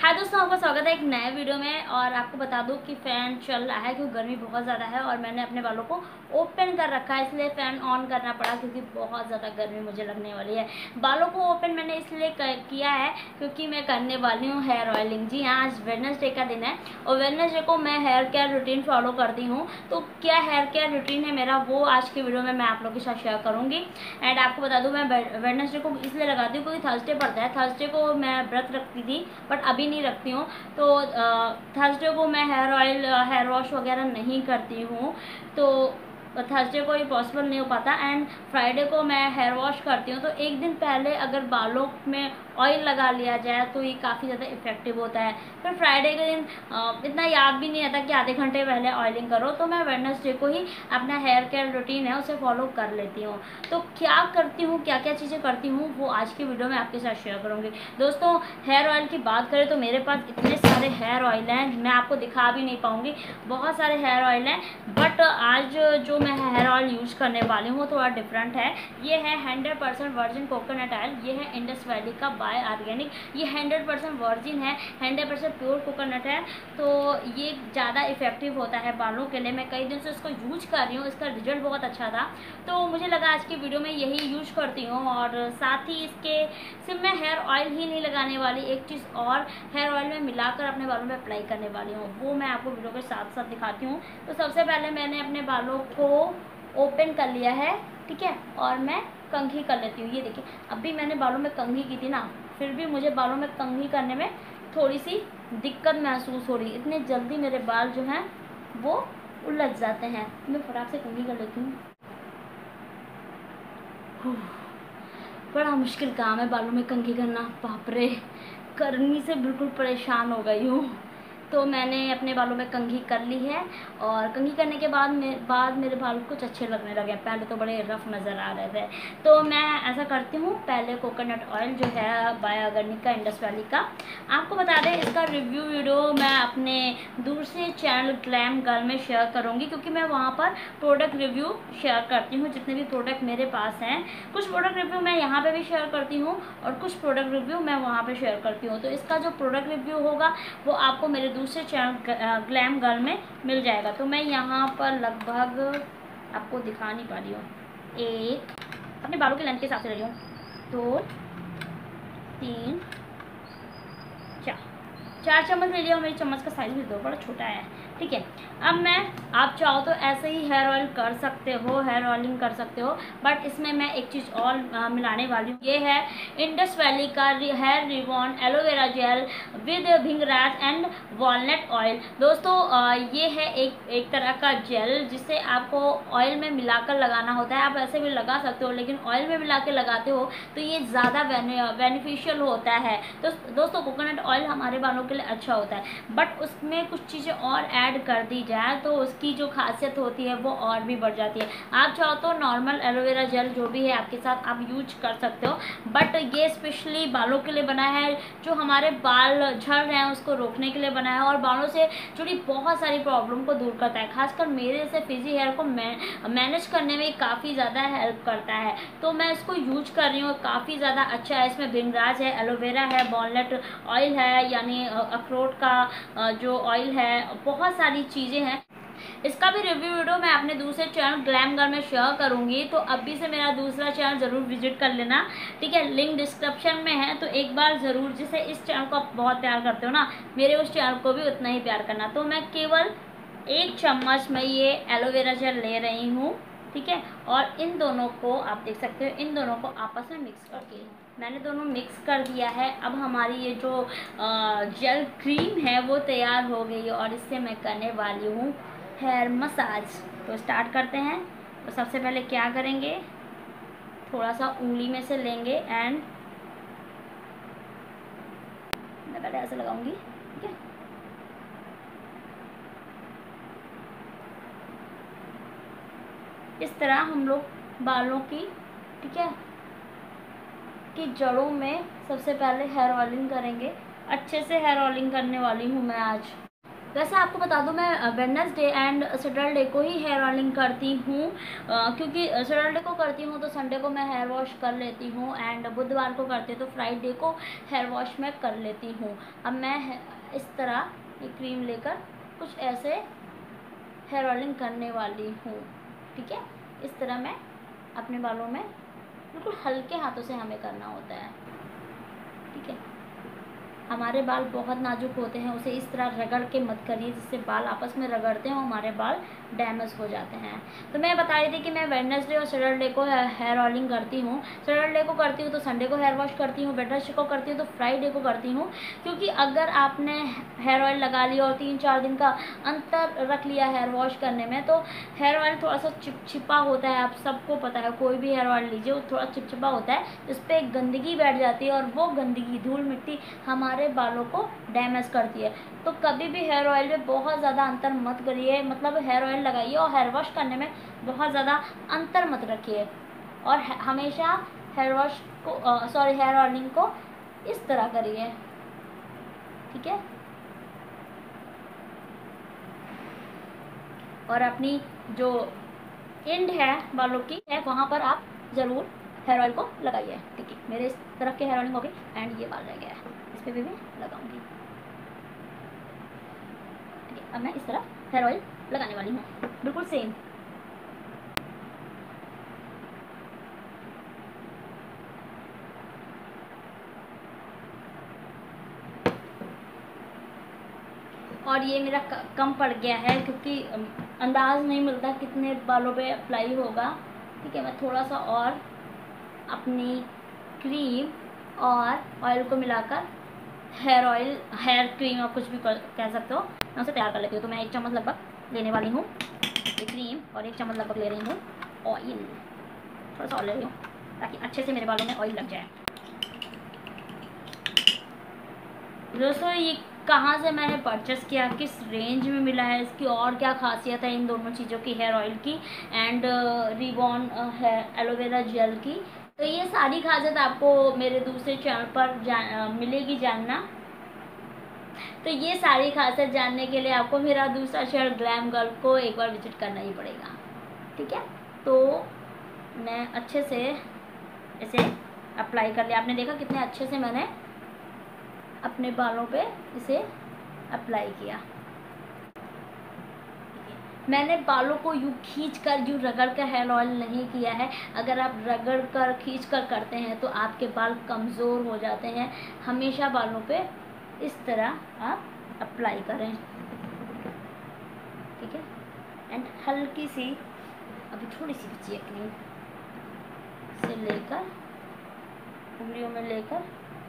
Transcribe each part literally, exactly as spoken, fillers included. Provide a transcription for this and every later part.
हाय दोस्तों, आपका स्वागत है एक नए वीडियो में। और आपको बता दूं कि फ़ैन चल रहा है क्योंकि गर्मी बहुत ज़्यादा है और मैंने अपने बालों को ओपन कर रखा है, इसलिए फ़ैन ऑन करना पड़ा क्योंकि बहुत ज़्यादा गर्मी मुझे लगने वाली है। बालों को ओपन मैंने इसलिए किया है क्योंकि मैं करने वाली हूँ हेयर ऑयलिंग। जी हाँ, आज वेडनेसडे का दिन है और वेडनेसडे को मैं हेयर केयर रूटीन फॉलो करती हूँ। तो क्या हेयर केयर रूटीन है मेरा, वो आज की वीडियो में मैं आप लोगों के साथ शेयर करूँगी। एंड आपको बता दूँ, मैं वेडनेसडे को इसलिए लगाती हूँ क्योंकि थर्सडे पड़ता है। थर्सडे को मैं व्रत रखती थी बट अभी नहीं रखती हूँ। तो थर्सडे को मैं हेयर ऑयल हेयर वॉश वगैरह नहीं करती हूँ, तो थर्सडे को ये पॉसिबल नहीं हो पाता। एंड फ्राइडे को मैं हेयर वॉश करती हूँ। तो एक दिन पहले अगर बालों में ऑयल लगा लिया जाए तो ये काफ़ी ज़्यादा इफेक्टिव होता है। फिर फ्राइडे के दिन इतना याद भी नहीं आता कि आधे घंटे पहले ऑयलिंग करो, तो मैं वेडनेसडे को ही अपना हेयर केयर रूटीन है उसे फॉलो कर लेती हूँ। तो क्या करती हूँ, क्या क्या चीज़ें करती हूँ, वो आज की वीडियो में आपके साथ शेयर करूँगी। दोस्तों, हेयर ऑयल की बात करें तो मेरे पास इतने सारे हेयर ऑयल हैं, मैं आपको दिखा भी नहीं पाऊँगी। बहुत सारे हेयर ऑयल हैं, बट आज जो मैं हेयर ऑयल यूज करने वाली हूँ थोड़ा डिफरेंट है। ये है hundred percent virgin coconut oil. ये है इंडस वैली का बाय ऑर्गेनिक। ये हंड्रेड परसेंट वर्जिन है, हंड्रेड परसेंट प्योर कोकोनट है, तो ये ज़्यादा इफेक्टिव होता है बालों के लिए। मैं कई दिन से इसको यूज कर रही हूँ, इसका रिजल्ट बहुत अच्छा था, तो मुझे लगा आज की वीडियो में यही यूज करती हूँ। और साथ ही इसके सिर्फ मैं हेयर ऑयल ही नहीं लगाने वाली, एक चीज़ और हेयर ऑयल में मिलाकर अपने बालों में अप्लाई करने वाली हूँ, वो मैं आपको वीडियो के साथ साथ दिखाती हूँ। तो सबसे पहले मैंने अपने बालों को ओपन कर लिया है, ठीक है, और मैं कंघी कर लेती हूँ। ये देखिए, अभी मैंने बालों में कंघी की थी ना, फिर भी मुझे बालों में कंघी करने में थोड़ी सी दिक्कत महसूस हो रही है। इतने जल्दी मेरे बाल जो हैं वो उलझ जाते हैं। मैं फटाक से कंघी कर लेती हूँ। बड़ा मुश्किल काम है बालों में कंघी करना, बाप रे, गर्मी से बिल्कुल परेशान हो गई हूँ। तो मैंने अपने बालों में कंघी कर ली है और कंघी करने के बाद में बाद मेरे बाल कुछ अच्छे लगने लगे। पहले तो बड़े रफ नज़र आ रहे थे। तो मैं ऐसा करती हूँ, पहले कोकोनट ऑयल जो है बाय ऑर्गेनिक का, इंडस वैली का, आपको बता दें इसका रिव्यू वीडियो मैं अपने दूसरे चैनल ग्लैम गर्ल में शेयर करूँगी, क्योंकि मैं वहाँ पर प्रोडक्ट रिव्यू शेयर करती हूँ जितने भी प्रोडक्ट मेरे पास हैं। कुछ प्रोडक्ट रिव्यू मैं यहाँ पर भी शेयर करती हूँ और कुछ प्रोडक्ट रिव्यू मैं वहाँ पर शेयर करती हूँ। तो इसका जो प्रोडक्ट रिव्यू होगा वो आपको मेरे दूसरे चैनल ग्लैम गर्ल में मिल जाएगा। तो मैं यहाँ पर लगभग आपको दिखा नहीं पा रही हूँ, एक अपने बालों के लेंथ के हिसाब से ले रही हूँ, दो, तीन, चार चार चम्मच ले लिया। मेरी चम्मच का साइज भी दो बड़ा छोटा है, ठीक है। अब मैं, आप चाहो तो ऐसे ही हेयर ऑयल कर सकते हो, हेयर ऑयलिंग कर सकते हो, बट इसमें मैं एक चीज़ और मिलाने वाली हूँ। ये है इंडस वैली का hair ribbon aloe vera gel with bhringraj and walnut oil. दोस्तों, आ, ये है एक एक तरह का जेल जिसे आपको ऑयल में मिलाकर लगाना होता है। आप ऐसे भी लगा सकते हो, लेकिन ऑयल में मिला के लगाते हो तो ये ज़्यादा बेनिफिशियल होता है। तो दोस्तों, कोकोनट ऑयल हमारे बालों के लिए अच्छा होता है, बट उसमें कुछ चीज़ें और ऐड कर दी जाए तो उसकी जो खासियत होती है वो और भी बढ़ जाती है। आप चाहो तो नॉर्मल एलोवेरा जेल जो भी है आपके साथ आप यूज कर सकते हो, बट ये स्पेशली बालों के लिए बना है, जो हमारे बाल झड़ रहे हैं उसको रोकने के लिए बना है और बालों से जुड़ी बहुत सारी प्रॉब्लम को दूर करता है। खासकर मेरे से फिजी हेयर को मैनेज करने में काफ़ी ज़्यादा हेल्प करता है, तो मैं इसको यूज कर रही हूँ। काफ़ी ज़्यादा अच्छा है, इसमें भिंगराज है, एलोवेरा है, वॉलनट ऑयल है, यानी अखरोट का जो ऑयल है, बहुत सारी चीज़ें हैं। इसका भी रिव्यू वीडियो मैं अपने दूसरे चैनल ग्लैम गर्ल में शेयर करूंगी, तो अभी से मेरा दूसरा चैनल ज़रूर विजिट कर लेना, ठीक है। लिंक डिस्क्रिप्शन में है, तो एक बार ज़रूर, जिसे इस चैनल को आप बहुत प्यार करते हो ना, मेरे उस चैनल को भी उतना ही प्यार करना। तो मैं केवल एक चम्मच में ये एलोवेरा जेल ले रही हूँ, ठीक है, और इन दोनों को आप देख सकते हो, इन दोनों को आपस में मिक्स करके मैंने दोनों मिक्स कर दिया है। अब हमारी ये जो जेल क्रीम है वो तैयार हो गई है और इससे मैं करने वाली हूँ हेयर मसाज। तो स्टार्ट करते हैं। तो सबसे पहले क्या करेंगे, थोड़ा सा उंगली में से लेंगे एंड मैं पहले ऐसे लगाऊंगी, ठीक है। इस तरह हम लोग बालों की, ठीक है, की जड़ों में सबसे पहले हेयर ऑयलिंग करेंगे। अच्छे से हेयर ऑयलिंग करने वाली हूँ मैं आज। वैसे आपको बता दूं, मैं वेडनेसडे एंड सैटरडे को ही हेयर ऑयलिंग करती हूँ, क्योंकि सैटरडे को करती हूँ तो संडे को मैं हेयर वॉश कर लेती हूँ, एंड बुधवार को करती हूँ तो फ्राइडे को हेयर वॉश मैं कर लेती हूँ। अब मैं इस तरह ये क्रीम लेकर कुछ ऐसे हेयर ऑयलिंग करने वाली हूँ, ठीक है। इस तरह मैं अपने बालों में बिल्कुल हल्के हाथों से हमें करना होता है, ठीक है। हमारे बाल बहुत नाजुक होते हैं, उसे इस तरह रगड़ के मत करिए जिससे बाल आपस में रगड़ते हैं और हमारे बाल डैमेज हो जाते हैं। तो मैं बता रही थी कि मैं वेडनेसडे और सैटरडे को हेयर ऑयलिंग करती हूँ। सैटरडे को करती हूँ तो संडे को हेयर वॉश करती हूँ, वेडनेसडे को करती हूँ तो फ्राइडे को करती हूँ, क्योंकि अगर आपने हेयर ऑयल लगा लिया और तीन चार दिन का अंतर रख लिया हेयर वॉश करने में, तो हेयर ऑयल थोड़ा सा चिपचिपा होता है। आप सबको पता है, कोई भी हेयर ऑयल लीजिए वो थोड़ा चिपचिपा होता है, इस पर एक गंदगी बैठ जाती है और वो गंदगी, धूल मिट्टी हमारे बालों को डैमेज करती है। तो कभी भी हेयर ऑयल में बहुत ज़्यादा अंतर मत करिए, मतलब हेयर ऑयल लगाइए और हेयर वॉश करने में बहुत ज़्यादा अंतर मत रखिए, और हमेशा हेयर वॉश को सॉरी हेयर ऑयलिंग को इस तरह करिए, ठीक है। और अपनी जो एंड है बालों की है वहाँ पर आप ज़रूर हेयर ऑयल को लगाइए, ठीक है। मेरे इस तरफ के हेयर ऑयलिंग हो गई एंड ये बाल रह गया है, इस पर भी मैं लगाऊंगी, ठीक है। अब मैं इस तरफ हेयर ऑयल लगाने वाली हूँ, बिल्कुल सेम। और ये मेरा कम पड़ गया है क्योंकि अंदाज नहीं मिलता कितने बालों पे अप्लाई होगा, ठीक है। मैं थोड़ा सा और अपनी क्रीम और ऑयल को मिलाकर हेयर ऑयल, हेयर क्रीम, आप कुछ भी कह सकते हो, मैं उसे तैयार कर लेती हूँ। तो मैं एक चम्मच लगभग लेने वाली हूँ ये क्रीम और एक चम्मच लगभग ले रही हूँ ऑयल, थोड़ा सा और ले रही हूँ ताकि अच्छे से मेरे बालों में ऑयल लग जाए। दोस्तों ये कहाँ से मैंने परचेस किया, किस रेंज में मिला है, इसकी और क्या खासियत है इन दोनों चीज़ों की, हेयर ऑयल की and ribbon hair aloe vera gel की, तो ये सारी खासियत आपको मेरे दूसरे चैनल पर जा, मिलेगी जानना। तो ये सारी खासियत जानने के लिए आपको मेरा दूसरा चैनल ग्लैम गर्ल को एक बार विजिट करना ही पड़ेगा, ठीक है। तो मैं अच्छे से इसे अप्लाई कर लिया, आपने देखा कितने अच्छे से मैंने अपने बालों पे इसे अप्लाई किया। मैंने बालों को यूँ खींच कर, यूँ रगड़ कर हेयर ऑयल नहीं किया है। अगर आप रगड़ कर खींच कर करते हैं तो आपके बाल कमज़ोर हो जाते हैं। हमेशा बालों पे इस तरह आप अप्लाई करें, ठीक है। एंड हल्की सी, अभी थोड़ी सी बची है क्रीम, से लेकर उंगलियों में लेकर,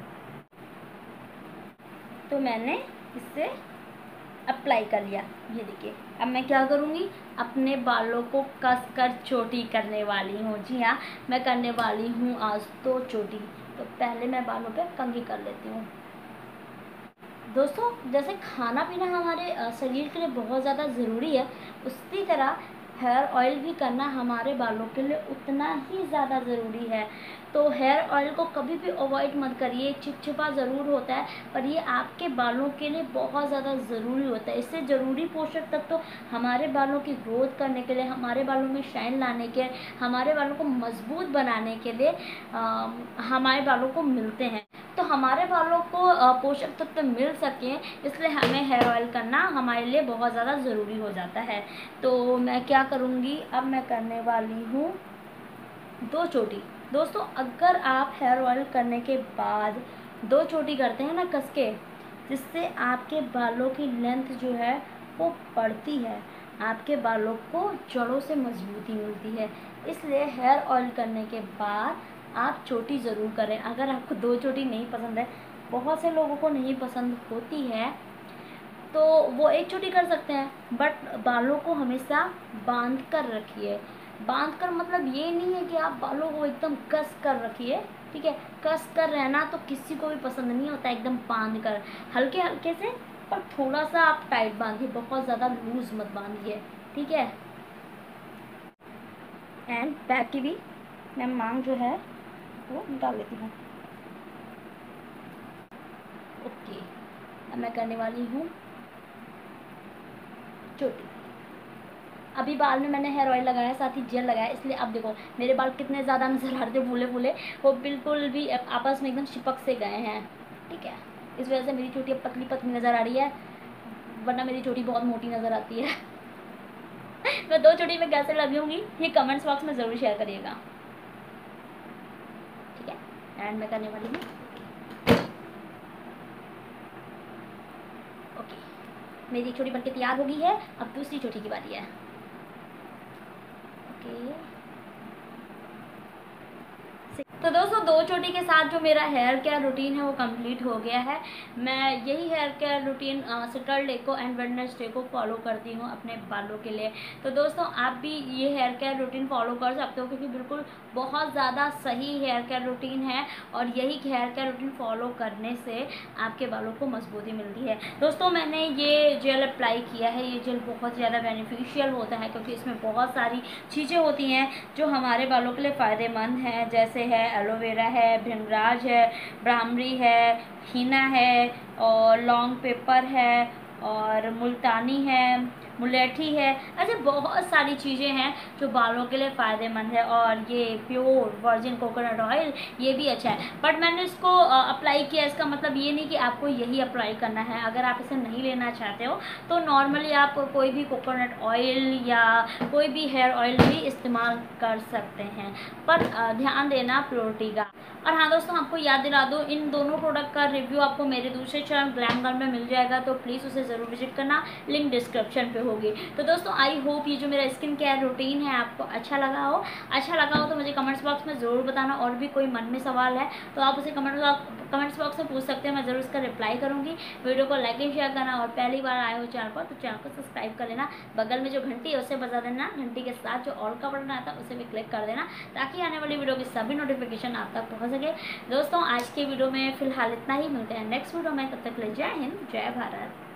तो मैंने इससे अप्लाई कर लिया। ये देखिए, अब मैं क्या करूँगी, अपने बालों को कस कर चोटी करने वाली हूँ। जी हाँ, मैं करने वाली हूँ आज तो चोटी। तो पहले मैं बालों पे कंघी कर लेती हूँ। दोस्तों जैसे खाना पीना हमारे शरीर के लिए बहुत ज़्यादा ज़रूरी है, उसी तरह हेयर ऑयल भी करना हमारे बालों के लिए उतना ही ज़्यादा ज़रूरी है। तो हेयर ऑयल को कभी भी अवॉइड मत करिए, चिपचिपा ज़रूर होता है पर ये आपके बालों के लिए बहुत ज़्यादा ज़रूरी होता है। इससे ज़रूरी पोषक तत्व तो हमारे बालों की ग्रोथ करने के लिए, हमारे बालों में शाइन लाने के, हमारे बालों को मजबूत बनाने के लिए आ, हमारे बालों को मिलते हैं। तो हमारे बालों को पोषक तत्व तो मिल सके, इसलिए हमें हेयर ऑयल करना हमारे लिए बहुत ज़्यादा ज़रूरी हो जाता है। तो मैं क्या करूँगी, अब मैं करने वाली हूँ दो चोटी। दोस्तों अगर आप हेयर ऑयल करने के बाद दो चोटी करते हैं ना कस के, जिससे आपके बालों की लेंथ जो है वो बढ़ती है, आपके बालों को जड़ों से मजबूती मिलती है। इसलिए हेयर ऑयल करने के बाद आप चोटी ज़रूर करें। अगर आपको दो चोटी नहीं पसंद है, बहुत से लोगों को नहीं पसंद होती है, तो वो एक चोटी कर सकते हैं, बट बालों को हमेशा बांध कर रखिए। बांध कर मतलब ये नहीं है कि आप बालों को एकदम कस कर रखिए, ठीक है। कस कर रहना तो किसी को भी पसंद नहीं होता, एकदम बांध कर, हल्के हल्के से, पर थोड़ा सा आप टाइट बांधिए, बहुत ज़्यादा लूज मत बांधिए, ठीक है। एंड बैक की भी मैं मांग जो है वो निकाल लेती हूँ। ओके, अब मैं करने वाली हूँ चोटी। अभी बाल में मैंने हेयर ऑयल लगाया, साथ ही जेल लगाया, इसलिए अब देखो मेरे बाल कितने ज़्यादा नज़र आ रहे थे, फूले फूले, वो बिल्कुल भी आपस में एकदम चिपक से गए हैं। ठीक है, इस वजह से मेरी चोटी अब पतली पतली नज़र आ रही है, वरना मेरी चोटी बहुत मोटी नज़र आती है। मैं दो चोटी में कैसे लगी होंगी ये कमेंट्स बॉक्स में ज़रूर शेयर करिएगा। ठीक है, एंड मैं करने वाली हूँ। ओके, मेरी चोटी बनके तैयार हो गई है, अब दूसरी चोटी की बारी है। ओके, तो दोस्तों दो चोटी के साथ जो मेरा हेयर केयर रूटीन है वो कंप्लीट हो गया है। मैं यही हेयर केयर रूटीन सैटरडे को एंड वेडनेसडे को फॉलो करती हूँ अपने बालों के लिए। तो दोस्तों आप भी ये हेयर केयर रूटीन फॉलो कर सकते हो, क्योंकि बिल्कुल बहुत ज़्यादा सही हेयर केयर रूटीन है और यही हेयर केयर रूटीन फॉलो करने से आपके बालों को मजबूती मिलती है। दोस्तों मैंने ये जेल अप्लाई किया है, ये जेल बहुत ज़्यादा बेनिफिशियल होता है, क्योंकि इसमें बहुत सारी चीज़ें होती हैं जो हमारे बालों के लिए फ़ायदेमंद हैं, जैसे है एलोवेरा है, भृंगराज है, ब्राह्मणी है, हीना है और लॉन्ग पेपर है और मुल्तानी है, मुलेठी है। ऐसे बहुत सारी चीज़ें हैं जो बालों के लिए फ़ायदेमंद है। और ये प्योर वर्जिन कोकोनट ऑयल ये भी अच्छा है, बट मैंने इसको अप्लाई किया, इसका मतलब ये नहीं कि आपको यही अप्लाई करना है। अगर आप इसे नहीं लेना चाहते हो तो नॉर्मली आप कोई भी कोकोनट ऑयल या कोई भी हेयर ऑयल भी इस्तेमाल कर सकते हैं, पर ध्यान देना प्योरिटी का। और हाँ दोस्तों, आपको याद दिला दो, इन दोनों प्रोडक्ट का रिव्यू आपको मेरे दूसरे चैनल ग्लैम गर्ल में मिल जाएगा, तो प्लीज़ उसे ज़रूर विजिट करना, लिंक डिस्क्रिप्शन पे होगी। तो दोस्तों आई होप ये जो मेरा स्किन केयर रूटीन है आपको अच्छा लगा हो। अच्छा लगा हो तो मुझे कमेंट्स बॉक्स में ज़रूर बताना, और भी कोई मन में सवाल है तो आप उसे कमेंट कमेंट्स बॉक्स में पूछ सकते हैं, मैं ज़रूर उसका रिप्लाई करूँगी। वीडियो को लाइक एंड शेयर करना, और पहली बार आए हो चैनल पर तो चैनल को सब्सक्राइब कर लेना, बगल में जो घंटी है उसे बजा देना, घंटी के साथ जो ऑल का बटन आता है उसे भी क्लिक कर देना, ताकि आने वाली वीडियो की सभी नोटिफिकेशन आप तक पहुँच सके। दोस्तों आज के वीडियो में फ़िलहाल इतना ही, मिलते हैं नेक्स्ट वीडियो में, तब तक ले जय हिंद जय भारत।